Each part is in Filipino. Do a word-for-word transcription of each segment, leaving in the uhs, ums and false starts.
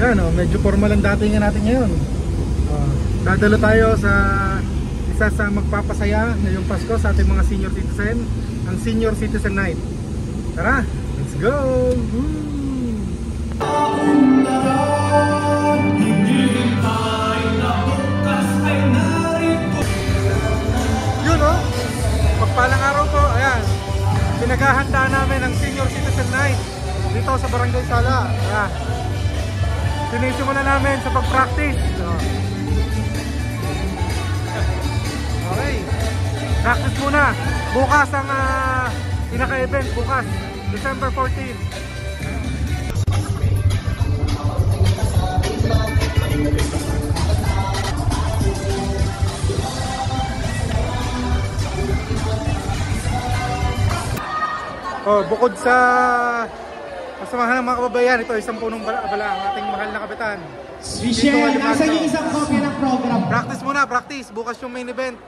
Ayan, oh, medyo formal ang datingan natin ngayon. Oh, dadalo tayo sa isa sa magpapasaya ngayong Pasko sa ating mga senior citizen, ang Senior Citizen Night. Tara, let's go! Woo! Yun oh, pagpalang araw po, ayan, pinaghahandaan namin ang Senior Citizen Night dito sa Barangay Sala. Ayan, sinisimulan namin sa pag-practice. Oh. Okay, practice muna. Bukas ang uh, pinaka-event, bukas, December fourteenth. Oh, bukod sa kasamahan ng mga kababayan, ito isang punong bala, bala ang ating mahal na kapitan. Michelle, nasa yung isang kopya ng program. Practice muna, practice. Bukas yung main event.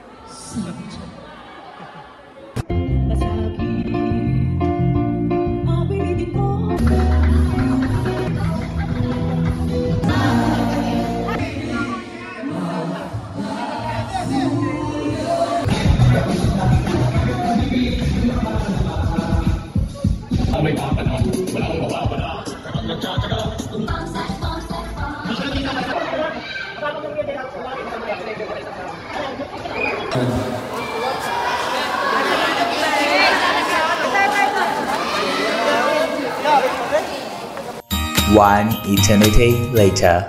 One eternity later.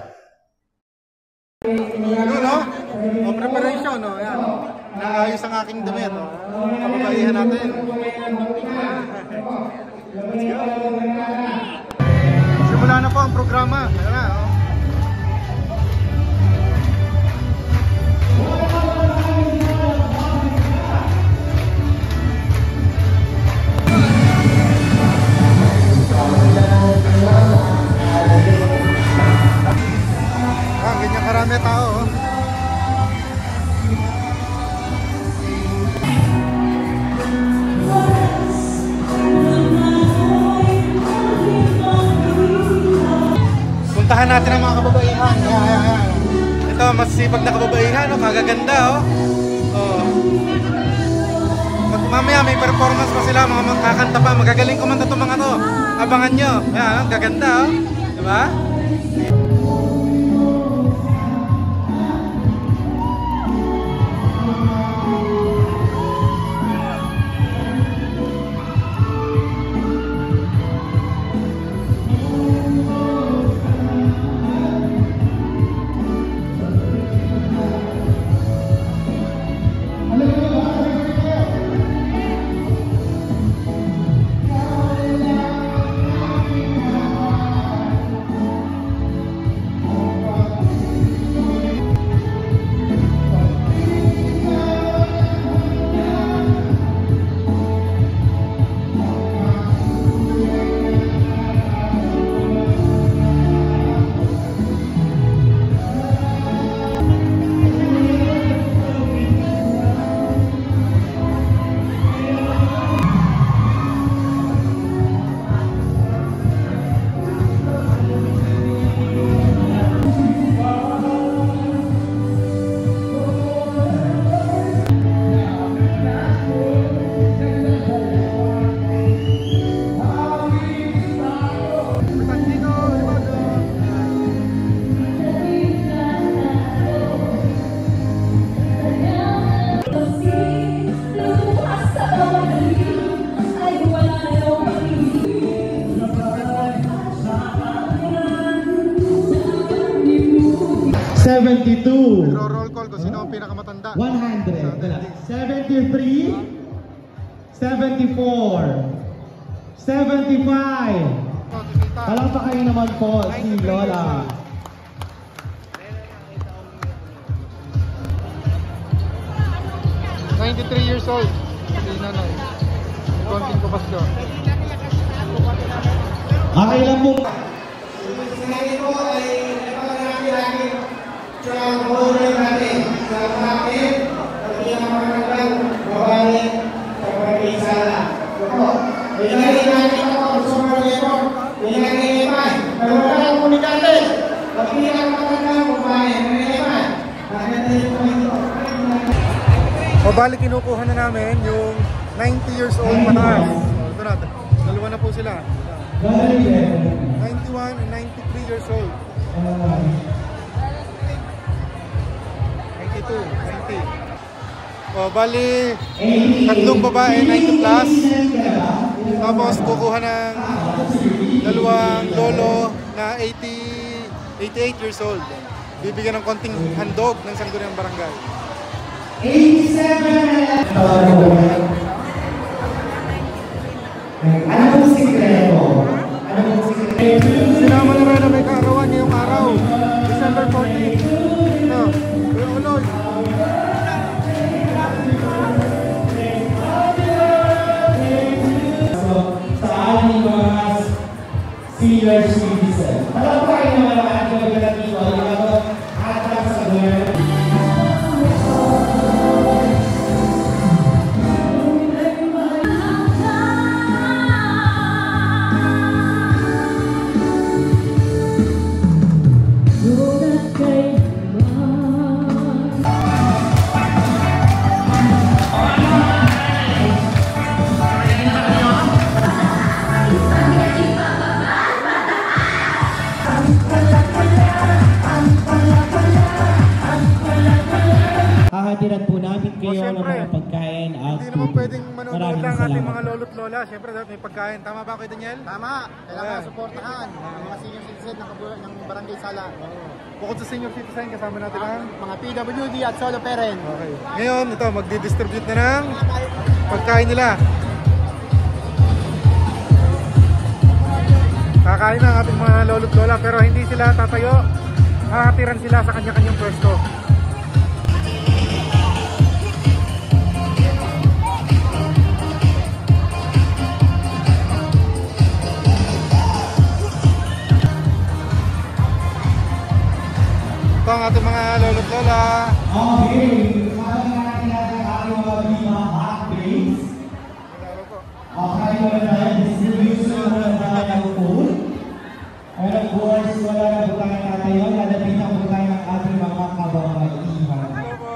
Yun no? O, preparation no? Ayan. Naayos ang aking damit no? Kababaihan natin. Let's go! Simula na po ang programa. Ayan na oh. Ah, ganyan karami tao oh. Puntahan natin ang mga kababaihan. Ayan, ayan, ayan. Ito, masisipag na kababaihan oh. Kagaganda oh. Oh. Mamaya may performance pa sila, mga magkakanta pa. Magagaling kumanta itong mga to. Abangan nyo. Ayan, gaganda oh. Diba? seventy-two. Roll call ko sino ang pinakamatanda. one hundred. seventy-three. seventy-four. seventy-five. Palakpakan naman po si Lola. ninety-three years old. Si nanay. Konting Pasko. Okay lang po. Sinabi ko ay napakalaking-laking sa program natin sa akin at pinakamakagandang babae sa Barangay Sala. Ito, ilagay natin ako sa mga ito, ilagay natin, nagwala ng komunikante, bali kinukuha na namin yung ninety years old pataas. So, ito na, dalawa na po sila. ninety-one and ninety-three years old. ninety-two, ninety. O, bali, tatlong babae, ninety plus. Tapos, kukuha ng dalawang lolo na eighty, eighty-eight years old. Bibigyan ng konting handog ng Sangguniang Barangay. eighty-seven. Ano pong sikreto? Ano pong sikreto? Sinama na rin na may kaarawan ngayong araw. December fourteenth. Ito, Kuya Uloy. Sa ating mga senior citizen. Alam pa kayo naman ang ating mga dito, yung atas sa gawin. Hahatiran po namin kayo ng siyempre, mga pagkain at Hindi naman pwedeng manonood Maraming lang ating salamat mga po. lolo't lola. Siyempre, dapat may pagkain. Tama ba kayo, Daniel? Tama, kailangan Ayan. suportahan ang mga senior citizen ng, kabu- ng Barangay Sala. Bukod sa senior citizen, kasama natin ang... Mga P W D at solo parent. Okay. Ngayon, ito, magdi-distribute na ng pagkain nila. Kakain na ang ating mga lolo't lola, pero hindi sila tatayo. Hahatiran sila sa kanya-kanyang pwesto. Ito ang ating mga lolo't lola. Okay, sabi natin natin ang ating mga Viva Hot Days. Okay, wala tayo distribution ng tayo food. And of course, wala na po tayo natayo. Lalapitan po tayo ng ating mga kababaihan. Hello po.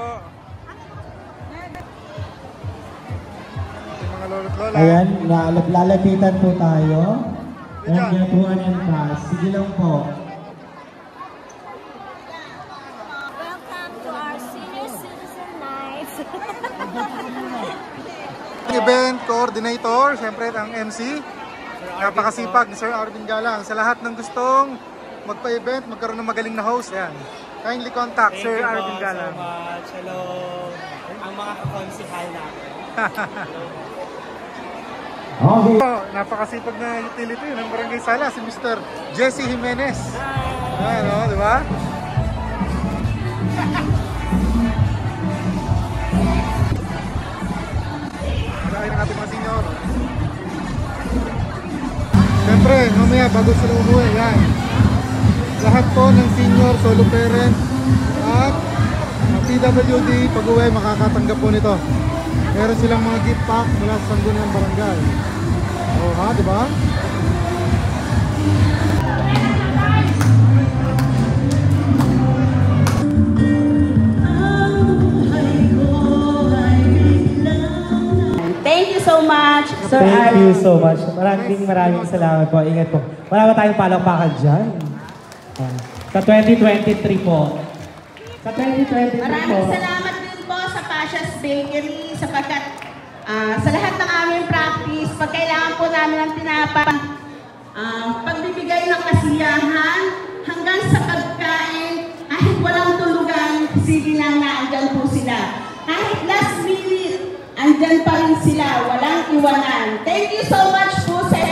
Ating mga lolo't lola. Ayan, lalap- lalapitan po tayo. Nandiyan po ang entrance. Sige lang po. Welcome to our senior citizen night. Event coordinator, siyempre ang M C. Napakasipag ni Sir Arvin Galang. Sa lahat ng gustong magpa-event, magkaroon ng magaling na host, yan. Kindly contact Sir Arvin Galang. Thank you so much. Hello. Ang mga kakonsihal natin. Okay. Oh, napakasipag na utility ng Barangay Sala, si Mister Jesse Jimenez. Ayan, oh, di ba? Kaya ng ating mga senior. Siyempre, mamaya bago sila umuwi, yan. Lahat po ng senior, solo parent, at mga P W D, pag-uwi, makakatanggap po nito. Meron silang mga gift pack mula sa Sangguniang Barangay. O ha, di ba? Thank you so much, Sir Thank Arvin. you so much. Maraming maraming salamat po. Ingat po. Wala ba tayong palakpakan dyan? Ah, Sa twenty twenty-three po. Sa twenty twenty-three po. Maraming salamat din po sa Pasha's Bakery sapagkat ah, sa lahat ng aming practice, pag kailangan po namin ng tinapa, ah, pagbibigay ng kasiyahan hanggang sa pagkain, kahit walang tulugan, sige lang na andyan po sila. Kahit last minute, andyan pa rin sila, walang iwanan. Thank you so much po sa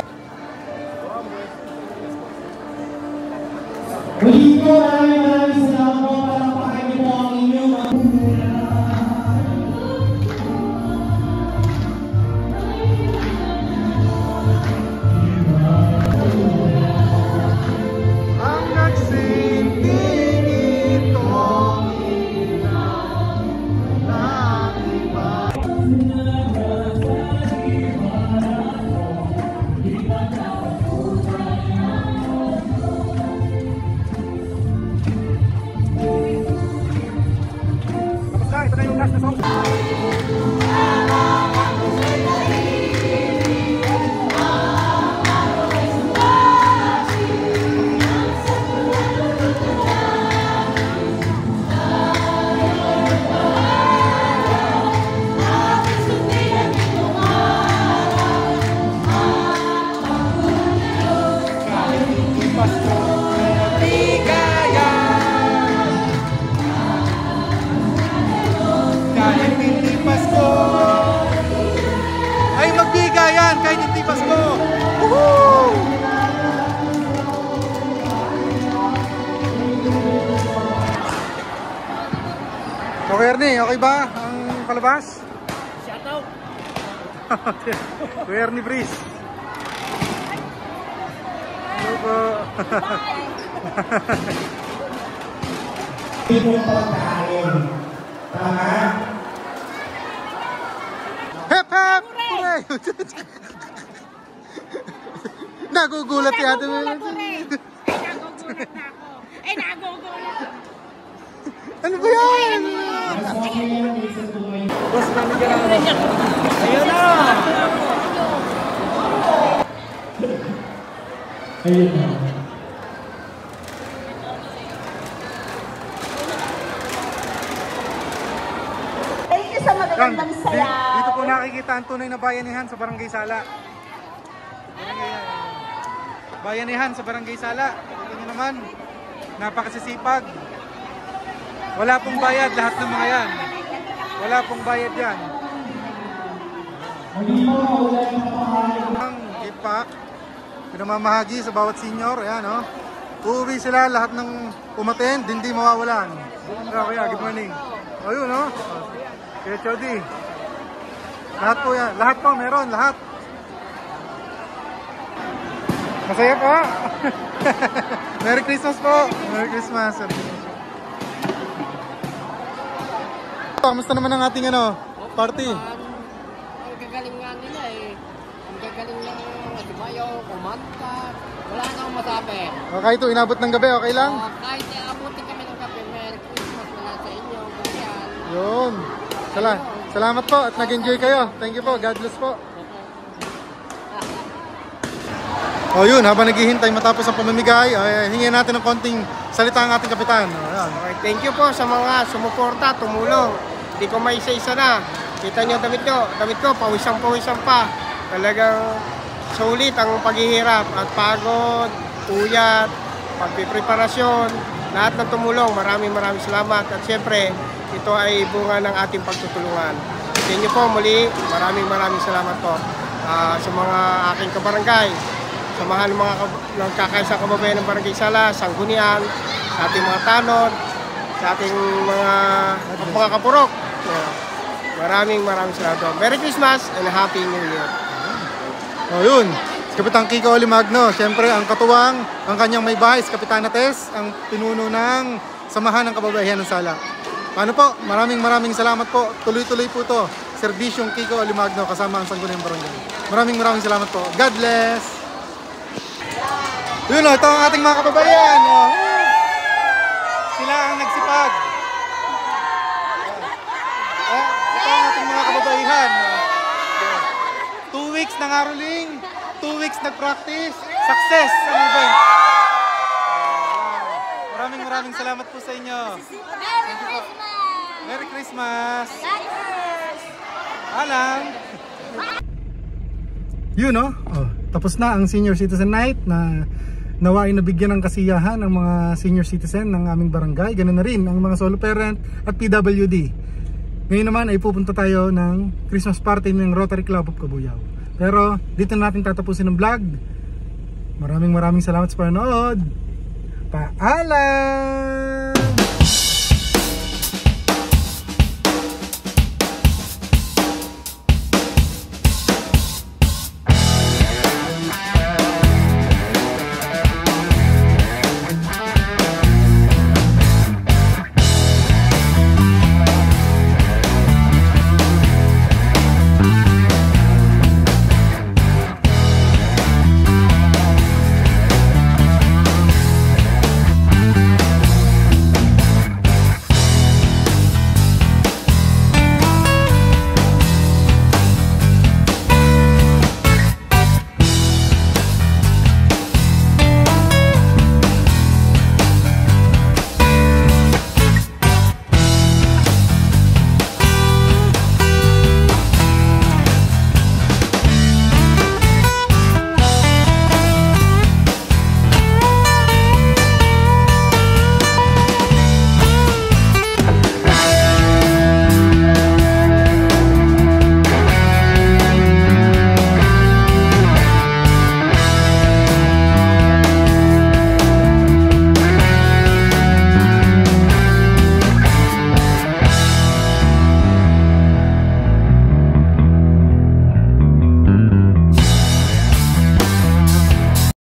Muli po, maraming maraming salamat po. Palakpakan niyo po ang inyong mga... Ang nagsinting itong ilaw ng iba. Kuya Ernie, okay ba ang palabas? Shout out! Kuya Ernie Breeze. Hello po. Tipong pagkain. Tama? Hep hep! Hooray! Nagugulat yata. Nagugulat ko rin. Ay, nagugulat na ako. Ay, nagugulat. Ano ba yan? Mas okay yan, listen to my... Boss, manager ako. Ayun na! Ayun na. Thank you sa Yan, magagandang di- sayaw. dito po nakikita ang tunay na bayanihan sa Barangay Sala. Barangay, bayanihan sa Barangay Sala. Ito nyo naman, napakasisipag. Wala pong bayad lahat ng mga yan. Wala pong bayad yan. Hindi mo maulan na pamahalan. Ang gift pack, pinamamahagi sa bawat senior. Ayan, oh. Uuwi sila lahat ng umattend, hindi mawawalan. Kaya, kaya, good morning. Ayun, oh. Kaya Chody. Lahat po yan. Lahat po, meron. Lahat. Masaya po. Merry Christmas po. Merry Christmas. Merry Christmas. Kamusta naman ang ating ano, party? Ang gagaling nga nila eh. Ang gagaling lang sumayaw, kumanta. Wala na akong masabi. O, kahit ito, inabot ng gabi, okay lang? Uh, kahit abutin kami ng kape, Merry Christmas na lang sa inyo. Ganyan. Yun. Sala Salamat po at nag-enjoy kayo. Thank you po. God bless po. O yun, habang naghihintay matapos ang pamamigay, ay hingin natin ng konting salita ang ating kapitan. O, ayan. Okay, thank you po sa mga sumuporta, tumulong. Hindi ko may isa-isa na. Kita nyo damit nyo, damit ko, pawisang-pawisang pa. Talagang sulit ang paghihirap at pagod, tuyat, pagpipreparasyon, lahat ng tumulong. Maraming maraming salamat. At siyempre, ito ay bunga ng ating pagtutulungan. Sa inyo po muli, maraming maraming salamat po uh, sa mga aking kabarangay, sa mahal ng mga nagkakaisang kababayan ng Barangay Sala, Sanggunian, sa ating mga tanod, sa ating mga mga kapurok. Yeah. Maraming maraming salamat. Merry Christmas and Happy New Year. O yun, Kapitan Kiko Olimagno, siyempre ang katuwang, ang kanyang may bahay, si Kapitana Tess, ang pinuno ng Samahan ng Kababayan ng Sala. Paano po? Maraming maraming salamat po. Tuloy-tuloy po to. Serbisyong Kiko Olimagno kasama ang Sangguniang Barangay. Maraming maraming salamat po. God bless! Yun o, ito ang ating mga kababayan. O. Sila ang nagsipag. O, ito ang ating mga kababaihan. O. Two weeks ng aroling, two weeks nag-practice, success ang event. Maraming maraming salamat po sa inyo. Merry Christmas! Merry Christmas! God bless! Alam! Yun no? Oh, tapos na ang Senior Citizen Night na nawa ay nabigyan ng kasiyahan ng mga senior citizen ng aming barangay. Ganun na rin ang mga solo parent at P W D. Ngayon naman ay pupunta tayo ng Christmas party ng Rotary Club of Cabuyao. Pero dito natin tatapusin ang vlog. Maraming maraming salamat sa panonood. Paalam!